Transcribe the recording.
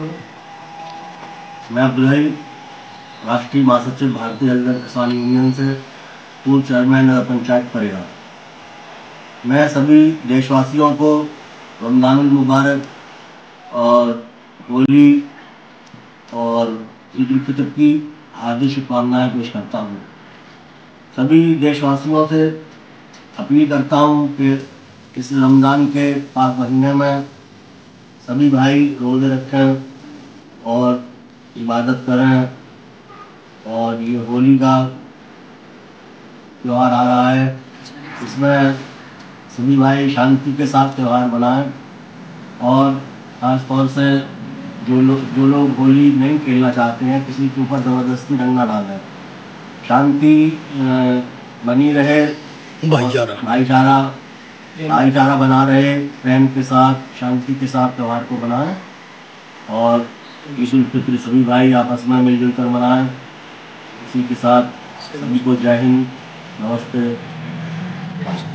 मैं अब्दुल्लाई राष्ट्रीय महासचिव भारतीय हरिजन किसान यूनियन से पूर्व चेयरमैन नगर पंचायत परिवार। मैं सभी देशवासियों को रमज़ानुल मुबारक और होली और ईद उल फितर की हार्दिक शुभकामनाएं पेश करता हूँ। सभी देशवासियों से अपील करता हूँ कि इस रमज़ान के पाक महीने में सभी भाई रोज़े रखें और इबादत करें। और ये होली का त्यौहार आ रहा है, इसमें सभी भाई शांति के साथ त्यौहार मनाएं और ख़ास तौर से जो लोग होली नहीं खेलना चाहते हैं, किसी के ऊपर ज़बरदस्ती रंग ना डालें। शांति बनी रहे, भाईचारा बना रहे, प्रेम के साथ शांति के साथ त्यौहार को बनाएं और ईद उल फितर सभी भाई आपस में मिलजुल कर मनाएं। इसी के साथ सभी को जय हिंद, नमस्ते।